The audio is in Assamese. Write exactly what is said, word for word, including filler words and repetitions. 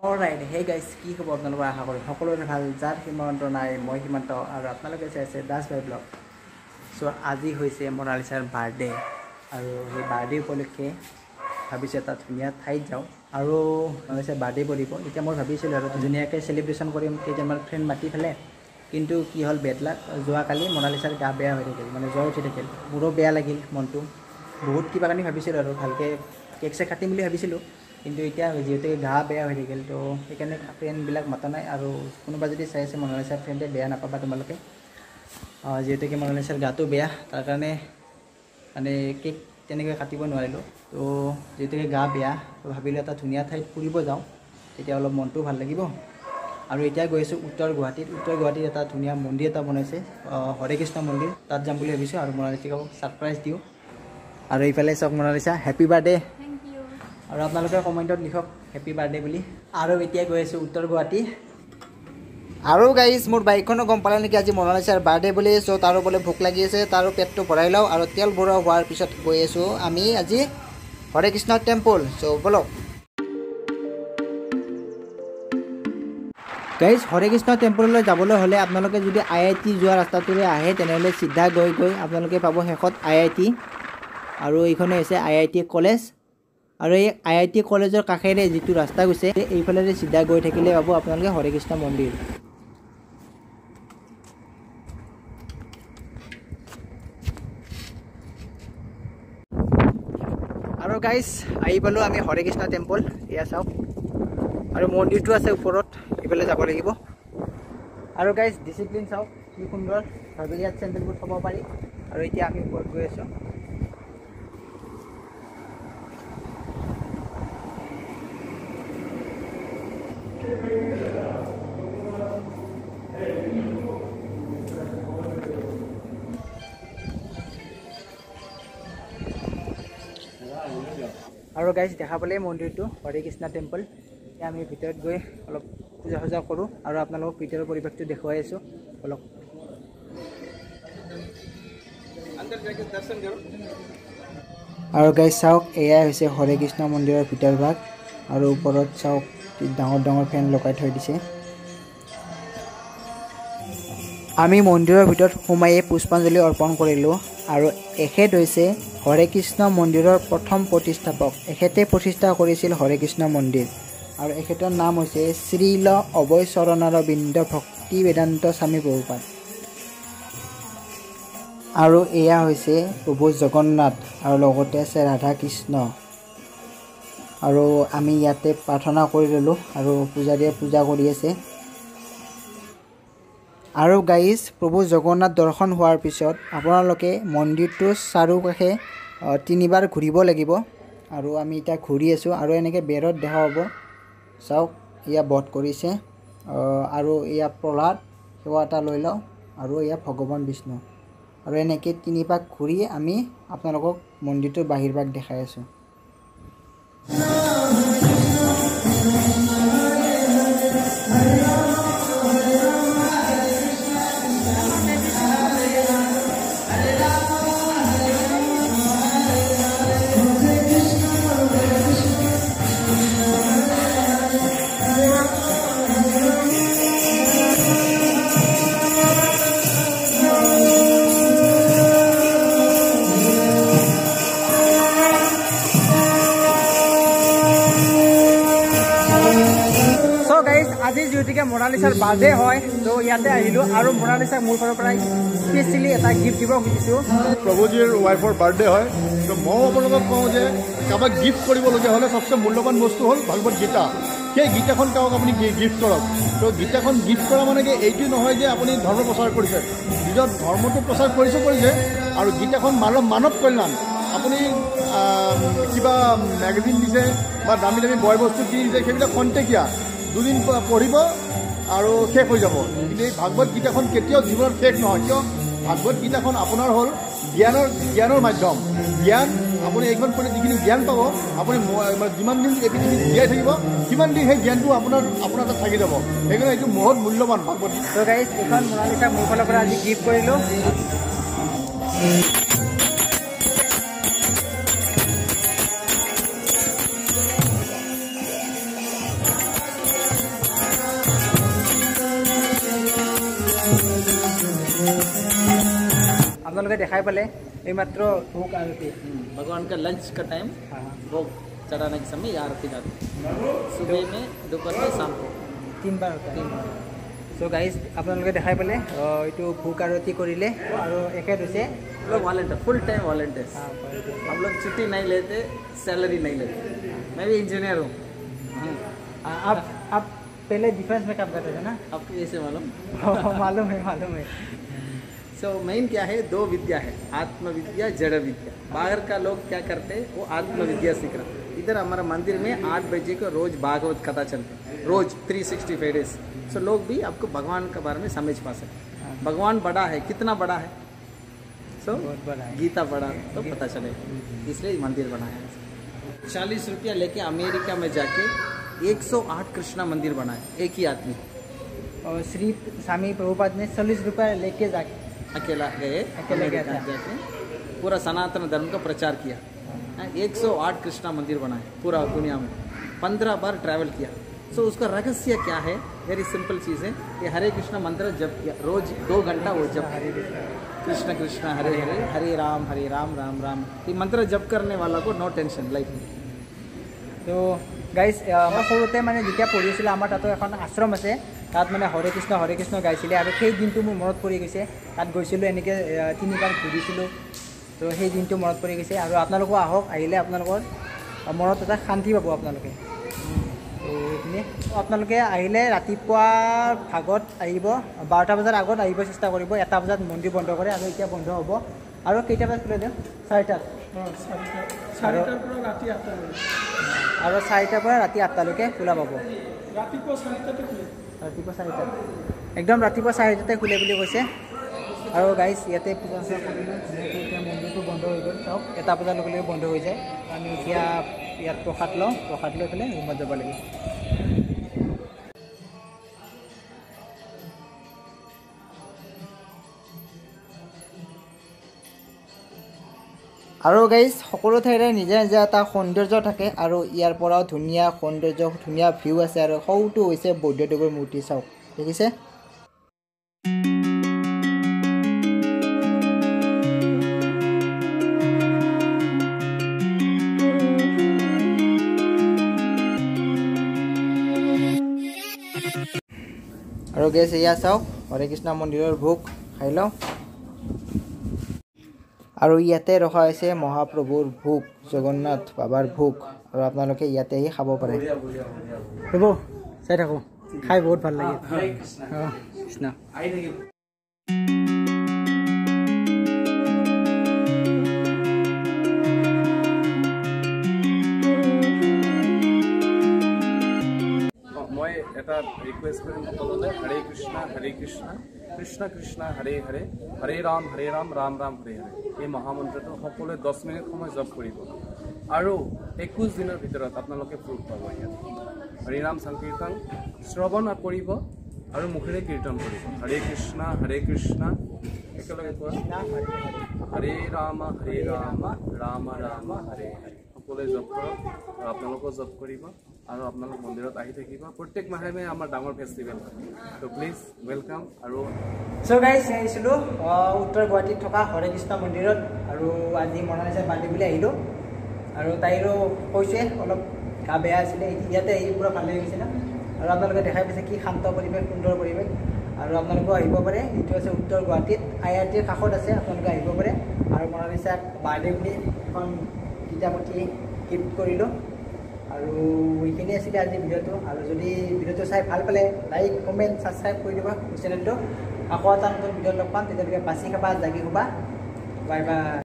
অলৰাইট হে গাইজ কি খবৰ আপোনালোকৰ আশা কৰোঁ সকলোৰে ভাল যাৰ সীমান্ত নাই মই সীমান্ত আৰু আপোনালোকে চাইছে দাস ভাই ব্লগ চ' আজি হৈছে মনালিছাৰ বাৰ্থডে আৰু সেই বাৰ্থডে উপলক্ষে ভাবিছোঁ এটা ধুনীয়া ঠাইত যাওঁ আৰু মনালিছাৰ বাৰ্থডে পৰিব এতিয়া মই ভাবিছিলোঁ আৰু ধুনীয়াকৈ চেলিব্ৰেশ্যন কৰিম কেইজনমান ফ্ৰেণ্ড মাতি পেলাই কিন্তু কি হ'ল বেড লাক যোৱাকালি মনালিছাৰ গা বেয়া হৈ থাকিল মানে জ্বৰ উঠি থাকিল মোৰো বেয়া লাগিল মনটো বহুত কিবা কানি ভাবিছিলোঁ আৰু ভালকৈ কেক চেক কাটিম বুলি ভাবিছিলোঁ কিন্তু এতিয়া যিহেতু গা বেয়া হৈ থাকিল তো সেইকাৰণে ফ্ৰেণ্ডবিলাক মাতা নাই আৰু কোনোবা যদি চাই আছে মনালিছাৰ ফ্ৰেণ্ডে বেয়া নাপাবা তোমালোকে যিহেতুকে মনালিছাৰ গাটো বেয়া তাৰ কাৰণে মানে কেক তেনেকৈ কাটিব নোৱাৰিলোঁ তো যিহেতুকে গা বেয়া তো ভাবিলোঁ এটা ধুনীয়া ঠাইত ফুৰিব যাওঁ তেতিয়া অলপ মনটো ভাল লাগিব আৰু এতিয়া গৈ আছোঁ উত্তৰ গুৱাহাটীত উত্তৰ গুৱাহাটীত এটা ধুনীয়া মন্দিৰ এটা বনাইছে হৰে কৃষ্ণ মন্দিৰ তাত যাম বুলি ভাবিছোঁ আৰু মনালিছাক ছাৰপ্ৰাইজ দিওঁ আৰু এইফালে চাওক মনালিছা হেপী বাৰ্থডে আৰু আপোনালোকে কমেণ্টত লিখক হেপী বাৰ্থডে বুলি আৰু এতিয়া গৈ আছোঁ উত্তৰ গুৱাহাটী আৰু গাইজ মোৰ বাইকখনো গম পালে নেকি আজি মনালিছাৰ বাৰ্থডে বুলি চ' তাৰো বোলে ভোক লাগি আছে তাৰো পেটটো ভৰাই লওঁ আৰু তেল ভৰোৱা হোৱাৰ পিছত গৈ আছোঁ আমি আজি হৰে কৃষ্ণ টেম্পল চ' বলক গাইজ হৰে কৃষ্ণ টেম্পললৈ যাবলৈ হ'লে আপোনালোকে যদি আই আই টি যোৱা ৰাস্তাটোৰে আহে তেনেহ'লে চিধা গৈ গৈ আপোনালোকে পাব শেষত আই আই টি আৰু এইখনে হৈছে আই আই টি কলেজ আৰু এই আই আই টি কলেজৰ কাষেৰে যিটো ৰাস্তা গৈছে এইফালেৰে চিধা গৈ থাকিলে পাব আপোনালোকে হৰে কৃষ্ণ মন্দিৰ আৰু গাইজ আহি পালোঁ আমি হৰে কৃষ্ণ টেম্পল এয়া চাওক আৰু মন্দিৰটো আছে ওপৰত এইফালে যাব লাগিব আৰু গাইজ ডিচিপ্লিন চাওক কি সুন্দৰ ভাবি ইয়াত চেণ্ডেলবোৰ থ'ব পাৰি আৰু এতিয়া আমি ওপৰত গৈ আছোঁ আৰু গাইজ দেখা পালে মন্দিৰটো হৰে কৃষ্ণ টেম্পল এতিয়া আমি ভিতৰত গৈ অলপ পূজা সজা কৰোঁ আৰু আপোনালোকক ভিতৰৰ পৰিৱেশটো দেখুৱাই আছোঁ অলপ আৰু গাইজ চাওক এয়াই হৈছে হৰে কৃষ্ণ মন্দিৰৰ ভিতৰ ভাগ আৰু ওপৰত চাওক ডাঙৰ ডাঙৰ ফেন লগাই থৈ দিছে আমি মন্দিৰৰ ভিতৰত সোমায়ে পুষ্পাঞ্জলি অৰ্পণ কৰিলোঁ আৰু এখেত হৈছে হৰে কৃষ্ণ মন্দিৰৰ প্ৰথম প্ৰতিষ্ঠাপক এখেতে প্ৰতিষ্ঠা কৰিছিল হৰে কৃষ্ণ মন্দিৰ আৰু এখেতৰ নাম হৈছে শ্ৰীল অভয় চৰণাৰবিন্দ ভক্তি বেদান্ত স্বামী প্ৰভুপাদ আৰু এয়া হৈছে প্ৰভু জগন্নাথ আৰু লগতে আছে ৰাধা কৃষ্ণ আৰু আমি ইয়াতে প্ৰাৰ্থনা কৰি ল'লোঁ আৰু পূজাৰীয়ে পূজা কৰি আছে আৰু গাইজ প্ৰভু জগন্নাথ দৰ্শন হোৱাৰ পিছত আপোনালোকে মন্দিৰটোৰ চাৰিওকাষে তিনিবাৰ ঘূৰিব লাগিব আৰু আমি এতিয়া ঘূৰি আছোঁ আৰু এনেকৈ বেৰত দেখা পাব চাওক এয়া বধ কৰিছে আৰু এয়া প্ৰহ্লাদ সেৱা এটা লৈ লওঁ আৰু এয়া ভগৱান বিষ্ণু আৰু এনেকৈ তিনিপাক ঘূৰি আমি আপোনালোকক মন্দিৰটোৰ বাহিৰ ভাগ দেখাই আছোঁ আজি যিহেতুকে মনালিছাৰ বাৰ্থডে হয় তো ইয়াতে আহিলোঁ আৰু মনালিছাক মোৰ ফালৰ পৰা স্পেচিয়েলি এটা গিফ্ট দিব খুজিছোঁ প্ৰভুজীৰ ৱাইফৰ বাৰ্থডে হয় তো মই আপোনালোকক কওঁ যে কাৰোবাক গিফ্ট কৰিবলগীয়া হ'লে চবচে মূল্যৱান বস্তু হ'ল ভাগৱত গীতা সেই গীতাখন কাৰোবাক আপুনি গিফ্ট কৰক তো গীতাখন গিফ্ট কৰা মানে কি এইটো নহয় যে আপুনি ধৰ্ম প্ৰচাৰ কৰিছে নিজৰ ধৰ্মটো প্ৰচাৰ কৰিছে কৰিছে আৰু গীতাখন মানৱ মানৱ কল্যাণ আপুনি কিবা মেগাজিন দিছে বা দামী দামী বয় বস্তু কিনি দিছে সেইবিলাক খন্তেকীয়া দুদিন পঢ়িব আৰু শেষ হৈ যাব কিন্তু এই ভাগৱত গীতাখন কেতিয়াও জীৱনত শেষ নহয় কিয় ভাগৱত গীতাখন আপোনাৰ হ'ল জ্ঞানৰ জ্ঞানৰ মাধ্যম জ্ঞান আপুনি এইখন পঢ়ি যিখিনি জ্ঞান পাব আপুনি যিমান দিন এই পৃথিৱীত জীয়াই থাকিব সিমান দিন সেই জ্ঞানটো আপোনাৰ আপোনাৰ তাত থাকি যাব সেইকাৰণে এইটো বহুত মূল্যৱান ভাগৱত তো গাইজ এইখন মনালিছাক মোৰ ফালৰ পৰা আজি গিফ্ট কৰিলোঁ আপোনালোকে দেখাই পালে এইমাত্ৰ ভোগ আৰতি भगवान का लंच का टाइम भोग चढ़ाने के समय ये आरती जाती है सुबह में दोपहर में शाम को তিনিবাৰ তিনিবাৰ চ' গাইজ আপোনালোকে দেখাই পালে এইটো ভোগ আৰতি কৰিলে আৰু এখেত হৈছে हम लोग वॉलेंटियर फुल टाइम वॉलेंटियर्स हम लोग छुट्टी नहीं लेते सैलरी नहीं लेते मैं भी इंजीनियर हूँ आप आप पहले डिफेंस में काम करते थे ना आपको कैसे मालूम मालूम है मालूम है सो मेन क्या है दो विद्या है आत्मविद्या जड़ विद्या बाहर का लोग क्या करते हैं वो आत्मविद्या सीख रहे हैं इधर हमारा मंदिर में आठ बजे को रोज भागवत कथा चलते हैं रोज three sixty five days so लोग भी आपको भगवान के बारे में समझ पा सकते भगवान बड़ा है कितना बड़ा है सो बहुत बड़ा है गीता पढ़ा तो पता चलेगा इसलिए मंदिर बनाया चालीस रुपया लेके अमेरिका में जाके एक सौ आठ कृष्णा मंदिर बनाए एक ही आदमी और श्री स्वामी प्रभुपाद ने चालीस रुपये लेके जाके अकेला गए अकेले गए अमेरिका जाके पूरा सनातन धर्म का प्रचार किया एक सौ आठ कृष्णा मंदिर बनाए पूरा दुनिया में पंद्रह बार ट्रैवल किया सो so, उसका रहस्य क्या है वेरी सिंपल चीज़ है कि हरे कृष्ण मंत्र जप किया रोज दो घंटा वो जप कृष्ण कृष्ण हरे हरे हरे राम हरे राम राम राम ये मंत्र जप करने वाला को नो टेंशन लाइफ में তো গাইজ মই সৰুতে মানে যেতিয়া পঢ়িছিলোঁ আমাৰ তাতো এখন আশ্ৰম আছে তাত মানে হৰে কৃষ্ণ হৰে কৃষ্ণ গাইছিলে আৰু সেই দিনটো মোৰ মনত পৰি গৈছে তাত গৈছিলোঁ এনেকৈ তিনিবাৰ ঘূৰিছিলোঁ তো সেই দিনটো মনত পৰি গৈছে আৰু আপোনালোকো আহক আহিলে আপোনালোকৰ মনত এটা শান্তি পাব আপোনালোকে তো এইখিনি আপোনালোকে আহিলে ৰাতিপুৱা ভাগত আহিব বাৰটা বজাৰ আগত আহিব চেষ্টা কৰিব এটা বজাত মন্দিৰ বন্ধ কৰে আৰু এতিয়া বন্ধ হ'ব আৰু কেইটা বজাত খোলে দিওঁ চাৰিটাত চাৰিটাৰ পৰা ৰাতি আঠটালৈ আৰু চাৰিটাৰ পৰা ৰাতি আঠটালৈকে খোলা পাব ৰাতিপুৱা চাৰিটাতে খোলে ৰাতিপুৱা চাৰিটাত একদম ৰাতিপুৱা চাৰিটাতে খোলে বুলি কৈছে আৰু গাইজ ইয়াতে পূজা চূজা কৰিলোঁ এতিয়া মন্দিৰটো বন্ধ হৈ গ'ল চাওক এটা বজালৈকে বন্ধ হৈ যায় আমি এতিয়া ইয়াত প্ৰসাদ লওঁ প্ৰসাদ লৈ পেলাই ৰুমত যাব লাগিব আৰু গাইজ সকলো ঠাইৰে নিজা নিজা এটা সৌন্দৰ্য থাকে আৰু ইয়াৰ পৰাও ধুনীয়া সৌন্দৰ্য ধুনীয়া ভিউ আছে আৰু সৌটো হৈছে বৌদ্ধদেৱৰ মূৰ্তি চাওক দেখিছে আৰু গেছ এয়া চাওক হৰে কৃষ্ণ মন্দিৰৰ ভোগ খাই লওঁ আৰু ইয়াতে ৰখা হৈছে মহাপ্ৰভুৰ ভোগ জগন্নাথ বাবাৰ ভোগ আৰু আপোনালোকে ইয়াতে আহি খাব পাৰে ৰ'ব চাই থাকোঁ খাই বহুত ভাল লাগে অঁ কৃষ্ণ মই এটা ৰিকুৱেষ্ট কৰিম সকলোলৈ হৰে কৃষ্ণ হৰে কৃষ্ণ কৃষ্ণ কৃষ্ণ হৰে হৰে হৰে ৰাম হৰে ৰাম ৰাম ৰাম হৰে হৰে এই মহামন্ত্ৰটো সকলোৱে দহ মিনিট সময় জপ কৰিব আৰু একৈছ দিনৰ ভিতৰত আপোনালোকে ফ্ৰুট পাব ইয়াত হৰিনাম সংকীৰ্তন শ্ৰৱণ কৰিব আৰু মুখেৰে কীৰ্তন কৰিব হৰে কৃষ্ণ হৰে কৃষ্ণ একেলগে কোৱা হৰে ৰাম হৰে ৰাম ৰাম ৰাম হৰে হৰে সকলোৱে জপ কৰক আৰু আপোনালোকেও জপ কৰিব আৰু আপোনালোক মন্দিৰত আহি থাকিব প্ৰত্যেক মাহে মাহে আমাৰ ডাঙৰ ফেষ্টিভেল হয় তো প্লিজ ৱেলকাম আৰু চ' গাইজ আহিছিলোঁ উত্তৰ গুৱাহাটীত থকা হৰে কৃষ্ণ মন্দিৰত আৰু আজি মনালিছাৰ বাৰ্থডে বুলি আহিলোঁ আৰু তাইৰো কৈছে অলপ গা বেয়া আছিলে ইয়াতে আহি পূৰা ভাল লাগি গৈছিলে আৰু আপোনালোকে দেখাই পাইছে কি শান্ত পৰিৱেশ সুন্দৰ পৰিৱেশ আৰু আপোনালোকেও আহিব পাৰে এইটো আছে উত্তৰ গুৱাহাটীত আই আই টিৰ কাষত আছে আপোনালোকে আহিব পাৰে আৰু মনালিছাক বাৰ্থডে বুলি এখন কিতাপতি গিফ্ট কৰিলোঁ আৰু এইখিনি আছিলে আজি ভিডিঅ'টো আৰু যদি ভিডিঅ'টো চাই ভাল পালে লাইক কমেণ্ট ছাবস্ক্ৰাইব কৰি দিব চেনেলটো আকৌ এটা নতুন ভিডিঅ' লগ পাম তেতিয়ালৈকে বাচি খাবা জাগি শুবা বাই বাই